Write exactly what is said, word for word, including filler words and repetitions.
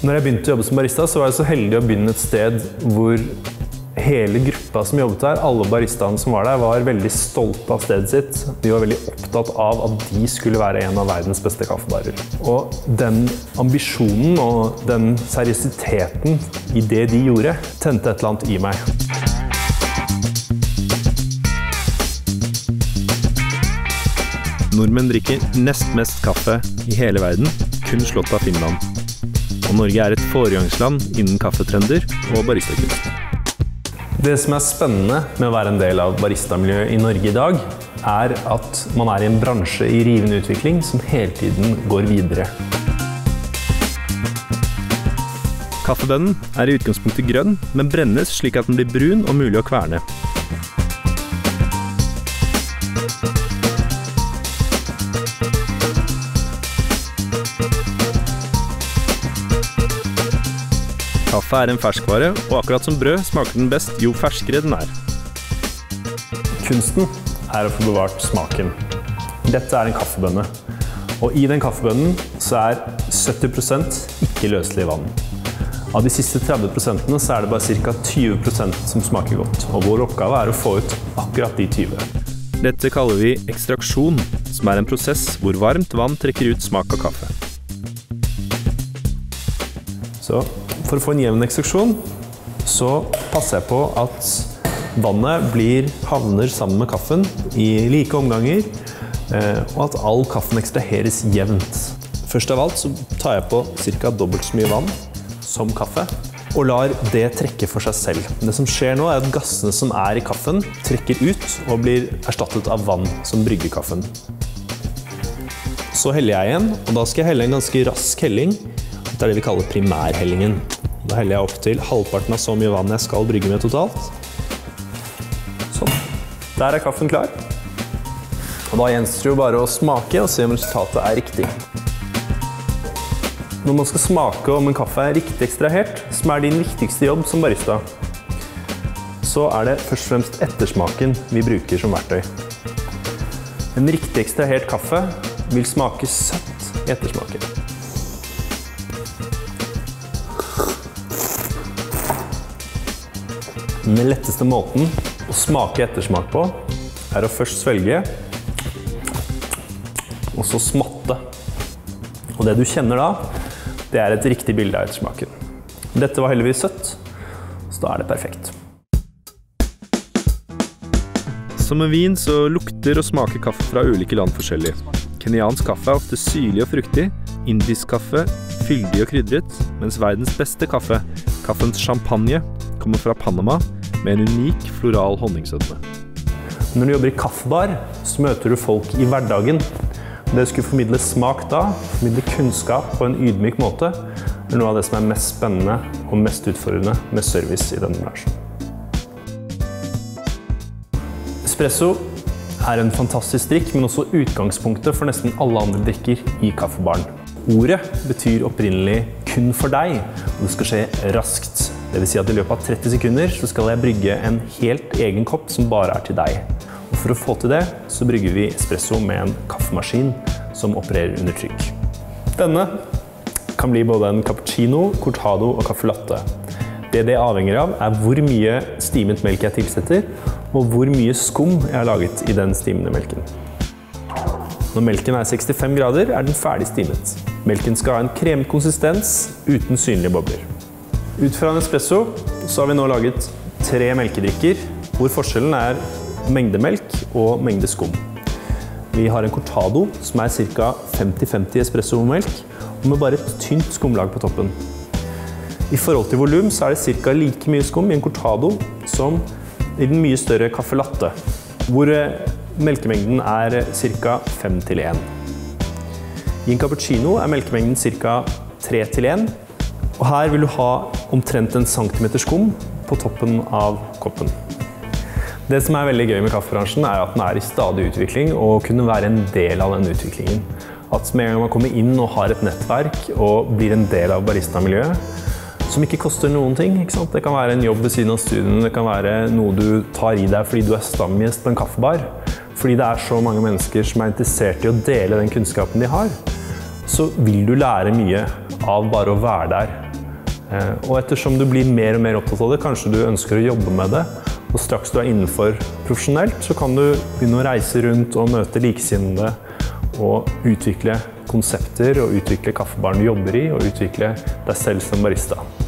Når jeg begynte å jobbe som barista, så var jeg så heldig å begynne et sted hvor hele gruppa som jobbet der, alle baristaene som var der, var veldig stolte av stedet sitt. De var veldig opptatt av at de skulle være en av verdens beste kaffebarer. Og den ambisjonen og den seriøsiteten i det de gjorde, tente et eller annet i meg. Nordmenn drikker nest mest kaffe i hele verden, kun slått av Finland. Og Norge er et foregangsland innen kaffetrender og baristakunst. Det som er spennende med å være en del av baristamiljøet i Norge i dag, er at man er i en bransje i rivende utvikling som hele tiden går videre. Kaffebønnen er i utgangspunktet grønn, men brennes slik at den blir brun og mulig å kverne. Kaffe er en ferskvare, og akkurat som brød smaker den best jo ferskere den er. Kunsten er å få bevart smaken. Dette er en kaffebønne. Og i den kaffebønnen så er sytti prosent ikke løselig vann. Av de siste tretti prosentene så er det bare ca. tjue prosent som smaker godt. Og vår oppgave er å få ut akkurat de tjue. Dette kaller vi ekstraksjon, som er en prosess hvor varmt vann trekker ut smak av kaffe. Så for å få en jevn ekstraksjon, så passer jeg på at vannet blir, havner sammen med kaffen i like omganger, og at all kaffen ekstraheres jevnt. Først av alt så tar jeg på ca. dobbelt så mye vann som kaffe, og lar det trekke for seg selv. Det som skjer nå er at gassene som er i kaffen trekker ut og blir erstattet av vann som brygger kaffen. Så heller jeg igjen, og da skal jeg helle en ganske rask helling. Dette er det vi kaller primærhellingen. Da heller jeg opp til halvparten av så mye vann jeg skal brygge med totalt. Sånn. Der er kaffen klar. Og da gjenstår det jo bare å smake og se om resultatet er riktig. Når man skal smake om en kaffe er riktig ekstrahert, som er din viktigste jobb som barista, så er det først og fremst ettersmaken vi bruker som verktøy. En riktig ekstrahert kaffe vil smake søtt i ettersmaken. Den letteste måten å smake ettersmak på er å først svelge, og så smatte. Og det du kjenner da, det er et riktig bilde av ettersmaken. Dette var heldigvis søtt, så da er det perfekt. Som med vin så lukter og smaker kaffe fra ulike land forskjellig. Kenyansk kaffe er ofte syrlig og fruktig, indisk kaffe fyldig og krydret, mens verdens beste kaffe, kaffens champagne, kommer fra Panama med en unik floral honningsødme. Når du jobber i kaffebar, så møter du folk i hverdagen. Det å skulle formidle smak da, formidle kunnskap på en ydmyk måte, er noe av det som er mest spennende og mest utfordrende med service i denne bransjen. Espresso er en fantastisk drikk, men også utgangspunktet for nesten alle andre drikker i kaffebaren. Ordet betyr opprinnelig kun for deg, og det skal skje raskt. Det vil si at i løpet av tretti sekunder så skal jeg brygge en helt egen kopp som bare er til deg. Og for å få til det så brygger vi espresso med en kaffemaskin som opererer under trykk. Denne kan bli både en cappuccino, cortado og caffè latte. Det det avhenger av er hvor mye stimet melk jeg tilsetter, og hvor mye skum jeg har laget i den stimende melken. Når melken er sekstifem grader er den ferdig stimet. Melken skal ha en kremet konsistens uten synlige bobler. Ut fra en espresso så har vi nå laget tre melkedrikker, hvor forskjellen er mengde melk og mengde skum. Vi har en cortado som er ca. femti femti espresso melk, og med bare et tynt skumlag på toppen. I forhold til volum så er det ca. like mye skum i en cortado som i den mye større caffè latte, hvor melkemengden er ca. fem til én. I en cappuccino er melkemengden ca. tre til én, og her vil du ha omtrent en centimeter skum på toppen av koppen. Det som er veldig gøy med kaffebransjen er at den er i stadig utvikling og kunne være en del av den utviklingen. At med en gang man kommer inn og har et nettverk og blir en del av barista-miljøet, som ikke koster noen ting, ikke sant? Det kan være en jobb ved siden av studien, det kan være noe du tar i deg fordi du er stamgjest på en kaffebar, fordi det er så mange mennesker som er interessert i å dele den kunnskapen de har, så vil du lære mye av bare å være der. Og ettersom du blir mer og mer opptatt av det, kanskje du ønsker å jobbe med det, og straks du er innenfor profesjonelt, så kan du begynne å reise rundt og møte likesinnede, og utvikle konsepter, og utvikle kaffebaren du jobber i, og utvikle deg selv som barista.